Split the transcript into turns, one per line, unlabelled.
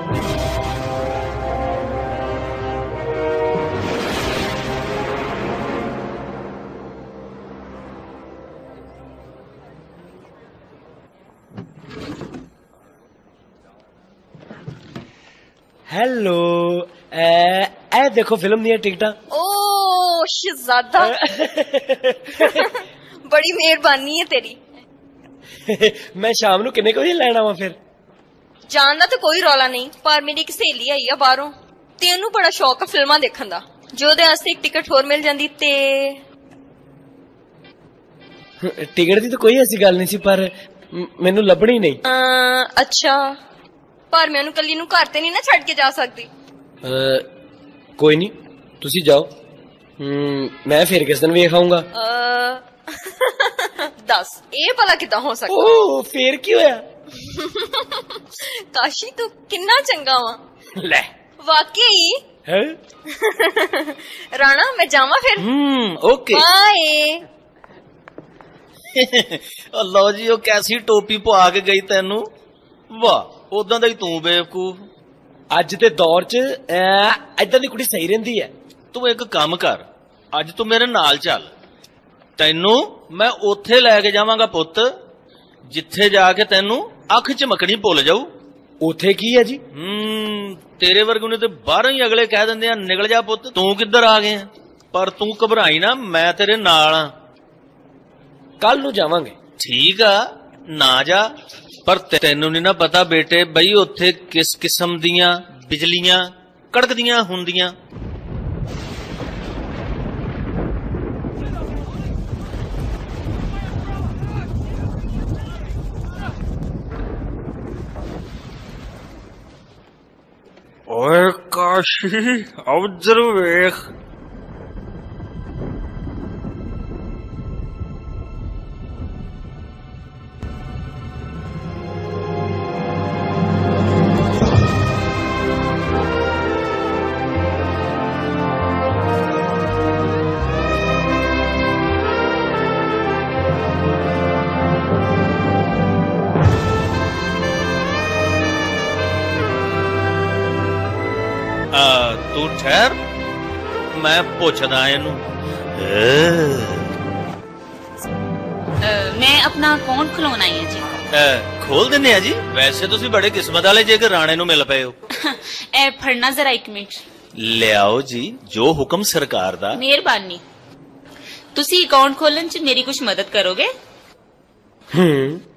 Hello ए देखो film दी टिकटा।
ओ शहजादा बड़ी मेहरबानी है तेरी।
मैं शाम नू किन्ने बजे लैन आवां फिर?
जान दा तो कोई रौला नहीं, पर मेरी एक सहेली आई है बाहरों, तेनू बड़ा शौक है फिल्मां देखण दा, जो दे वास्ते एक टिकट होर मिल जांदी ते।
टिकट दी तो कोई ऐसी गल नहीं सी, पर मैनू लभणी नहीं।
अच्छा, पर मैं उन्हें कली नू घर ते नहीं ना छड़ के जा सकती।
कोई नहीं, तुसी जाओ, मैं फिर किस दिन वेख आऊंगा।
दस ये भला किदा हो सकता?
ओ फिर की होया?
काशी तू किन्ना चंगा वा।
ले
वाकई
है?
राणा मैं जावा फिर।
Okay
bye.
लो जी, वो कैसी टोपी पवा के गई तेनू, वाह उदा दा ही तू बेवकूफ।
अज दे दौर च इदां दी कुड़ी सही रहिंदी है।
तू एक काम कर, अज तू मेरे नाल चल, तेनू मैं उथे लैके जावांगा पुत्त, जिथे जाके तेनू अख चमकनी भुल जाऊ।
उथे की है जी?
तेरे वर्गू ने तो बाहरों ही अगले कह दिंदे निकल जा पुत्त, तू किधर आ गया? पर तू घबराई ना, मैं तेरे नाल हां।
कल नू जावांगे।
ठीक आ, ना जा, पर तेनू नहीं ना पता बेटे बई उथे किस किस्म दियां बिजलियां कड़कदियां हुंदियां। ओए काशी उधर वेख। तू ठहर, मैं पुछदा इनू।
मैं अपना अकाउंट खुलवाना है जी।
खोल दिने जी। वैसे तुसी बड़े किस्मत वाले जे कि राणे नू मिल पे हो।
ए फड़ना जरा एक मिनट।
ले आओ जी, जो हुक्म सरकार दा।
मेहरबानी। तुसी अकाउंट खोलन च मेरी कुछ मदद करोगे?